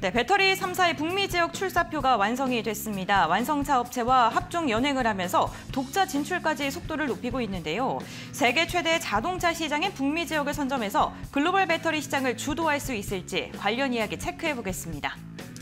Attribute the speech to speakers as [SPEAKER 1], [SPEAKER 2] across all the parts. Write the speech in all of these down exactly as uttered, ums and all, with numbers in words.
[SPEAKER 1] 네, 배터리 삼 사의 북미 지역 출사표가 완성이 됐습니다. 완성차 업체와 합종 연행을 하면서 독자 진출까지 속도를 높이고 있는데요. 세계 최대 자동차 시장인 북미 지역을 선점해서 글로벌 배터리 시장을 주도할 수 있을지 관련 이야기 체크해 보겠습니다.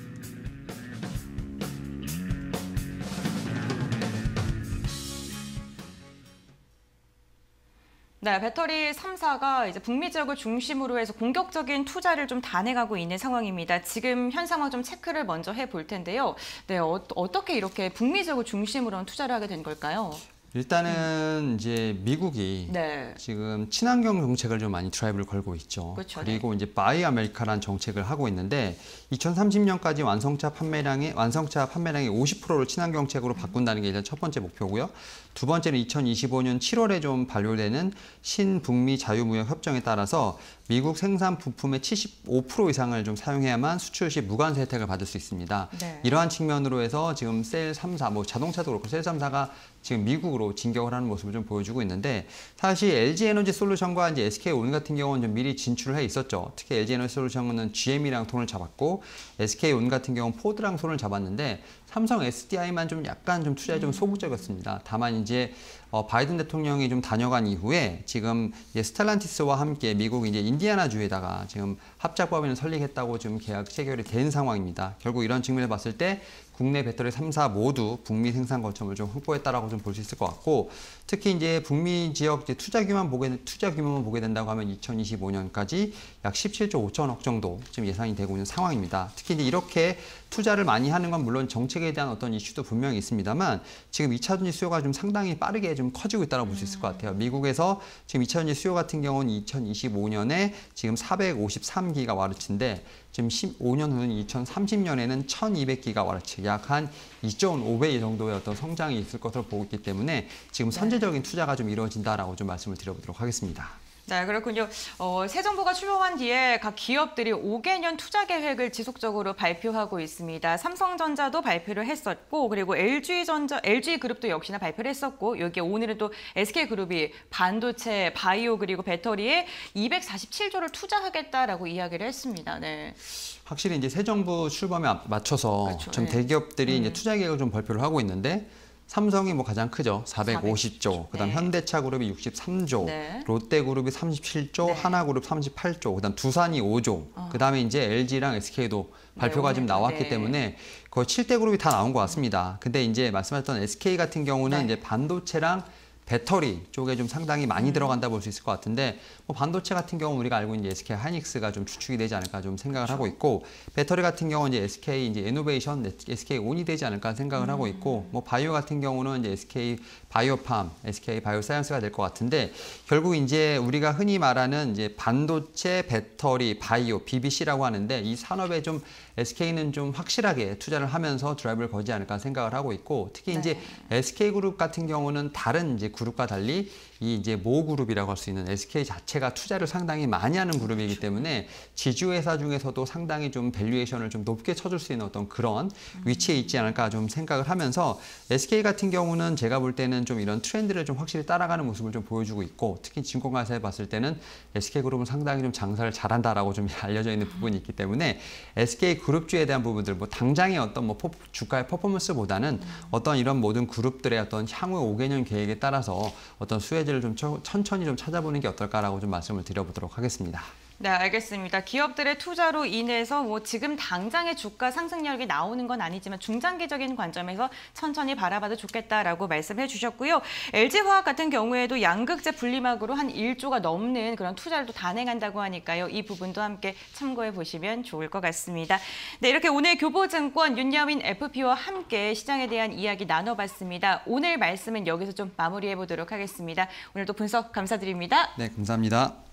[SPEAKER 1] 네, 배터리 삼 사가 이제 북미 지역을 중심으로 해서 공격적인 투자를 좀 단행하고 있는 상황입니다. 지금 현 상황 좀 체크를 먼저 해볼 텐데요. 네, 어, 어떻게 이렇게 북미 지역을 중심으로 한 투자를 하게 된 걸까요?
[SPEAKER 2] 일단은 음. 이제 미국이
[SPEAKER 1] 네.
[SPEAKER 2] 지금 친환경 정책을 좀 많이 드라이브를 걸고 있죠.
[SPEAKER 1] 그렇죠,
[SPEAKER 2] 그리고
[SPEAKER 1] 네.
[SPEAKER 2] 이제 바이 아메리카라는 정책을 하고 있는데 이천삼십 년까지 완성차 판매량의 완성차 판매량의 오십 퍼센트를 친환경 정책으로 바꾼다는 게 일단 첫 번째 목표고요. 두 번째는 이천이십오 년 칠월에 좀 발효되는 신북미 자유무역 협정에 따라서 미국 생산 부품의 칠십오 퍼센트 이상을 좀 사용해야만 수출 시 무관세 혜택을 받을 수 있습니다. 네. 이러한 측면으로 해서 지금 셀 삼 사, 뭐 자동차도 그렇고 셀 삼 사가 지금 미국으로 진격을 하는 모습을 좀 보여주고 있는데 사실 엘지에너지 솔루션과 이제 에스케이온 같은 경우는 좀 미리 진출을 해 있었죠. 특히 엘지에너지 솔루션은 지엠이랑 손을 잡았고 에스케이온 같은 경우는 포드랑 손을 잡았는데 삼성 에스디아이만 좀 약간 좀 투자에 좀 소극적이었습니다. 다만 이제 어, 바이든 대통령이 좀 다녀간 이후에 지금 이제 스텔란티스와 함께 미국 이제 인디애나주에다가 지금 합작법인을 설립했다고 지금 계약 체결이 된 상황입니다. 결국 이런 측면을 봤을 때 국내 배터리 삼 사 모두 북미 생산 거점을 좀 확보했다라고 좀 볼 수 있을 것 같고 특히 이제 북미 지역 이제 투자 규모만 보게 투자 규모만 보게 된다고 하면 이천이십오 년까지 약 십칠조 오천억 정도 지금 예상이 되고 있는 상황입니다. 특히 이제 이렇게 투자를 많이 하는 건 물론 정책에 대한 어떤 이슈도 분명히 있습니다만 지금 이 차 전지 수요가 좀 상당히 빠르게 좀 커지고 있다고 볼 수 있을 것 같아요. 미국에서 지금 이 차 전지 수요 같은 경우는 이천이십오 년에 지금 사백오십삼 기가와트인데 지금 십오 년 후는 이천삼십 년에는 천이백 기가와트, 약 한 이 점 오 배 정도의 어떤 성장이 있을 것으로 보고 있기 때문에 지금 선제적인 투자가 좀 이루어진다라고 좀 말씀을 드려보도록 하겠습니다.
[SPEAKER 1] 네, 그렇군요. 어, 새 정부가 출범한 뒤에 각 기업들이 오 개년 투자 계획을 지속적으로 발표하고 있습니다. 삼성전자도 발표를 했었고, 그리고 엘지전자, 엘지그룹도 역시나 발표를 했었고, 여기에 오늘은 또 에스케이그룹이 반도체, 바이오 그리고 배터리에 이백사십칠조를 투자하겠다라고 이야기를 했습니다. 네.
[SPEAKER 2] 확실히 이제 새 정부 출범에 맞춰서
[SPEAKER 1] 그렇죠,
[SPEAKER 2] 좀
[SPEAKER 1] 네.
[SPEAKER 2] 대기업들이
[SPEAKER 1] 음.
[SPEAKER 2] 이제 투자 계획을 좀 발표를 하고 있는데. 삼성이 뭐 가장 크죠. 사백오십조. 그다음
[SPEAKER 1] 네.
[SPEAKER 2] 현대차그룹이 육십삼조.
[SPEAKER 1] 네.
[SPEAKER 2] 롯데그룹이 삼십칠조.
[SPEAKER 1] 네.
[SPEAKER 2] 하나그룹 삼십팔조. 그다음 두산이 오조.
[SPEAKER 1] 어.
[SPEAKER 2] 그다음에 이제 엘지랑 에스케이도 발표가
[SPEAKER 1] 네,
[SPEAKER 2] 좀 나왔기
[SPEAKER 1] 네.
[SPEAKER 2] 때문에 거의 칠 대 그룹이 다 나온 것 같습니다. 근데 이제 말씀하셨던 에스케이 같은 경우는
[SPEAKER 1] 네.
[SPEAKER 2] 이제 반도체랑 배터리 쪽에 좀 상당히 많이 음. 들어간다 볼 수 있을 것 같은데 뭐 반도체 같은 경우는 우리가 알고 있는 에스케이 하이닉스가 좀 주축이 되지 않을까 좀 생각을 그렇죠. 하고 있고 배터리 같은 경우는 이제 에스케이 이제 이노베이션, 에스케이온이 되지 않을까 생각을 음. 하고 있고 뭐 바이오 같은 경우는 이제 에스케이 바이오팜, 에스케이 바이오사이언스가 될 것 같은데 결국 이제 우리가 흔히 말하는 이제 반도체, 배터리, 바이오, 비비씨라고 하는데 이 산업에 좀 에스케이는 좀 확실하게 투자를 하면서 드라이브를 거지 않을까 생각을 하고 있고 특히 네. 이제 에스케이그룹 같은 경우는 다른 이제 그룹과 달리 이 이제 모 그룹이라고 할 수 있는 에스케이 자체가 투자를 상당히 많이 하는 그룹이기 때문에 지주회사 중에서도 상당히 좀 밸류에이션을 좀 높게 쳐줄 수 있는 어떤 그런 위치에 있지 않을까 좀 생각을 하면서 에스케이 같은 경우는 제가 볼 때는 좀 이런 트렌드를 좀 확실히 따라가는 모습을 좀 보여주고 있고 특히 증권가에서 봤을 때는 에스케이그룹은 상당히 좀 장사를 잘한다라고 좀 알려져 있는 부분이 있기 때문에 에스케이 그룹주에 대한 부분들 뭐 당장의 어떤 뭐 포, 주가의 퍼포먼스보다는 어떤 이런 모든 그룹들의 어떤 향후 오 개년 계획에 따라서 어떤 수혜들을 좀 천천히 좀 찾아보는 게 어떨까라고 좀 말씀을 드려보도록 하겠습니다.
[SPEAKER 1] 네, 알겠습니다. 기업들의 투자로 인해서 뭐 지금 당장의 주가 상승력이 나오는 건 아니지만 중장기적인 관점에서 천천히 바라봐도 좋겠다라고 말씀해 주셨고요. 엘지화학 같은 경우에도 양극재 분리막으로 한 일조가 넘는 그런 투자를 또 단행한다고 하니까요. 이 부분도 함께 참고해 보시면 좋을 것 같습니다. 네, 이렇게 오늘 교보증권 윤여민 에프피와 함께 시장에 대한 이야기 나눠봤습니다. 오늘 말씀은 여기서 좀 마무리해 보도록 하겠습니다. 오늘도 분석 감사드립니다.
[SPEAKER 2] 네, 감사합니다.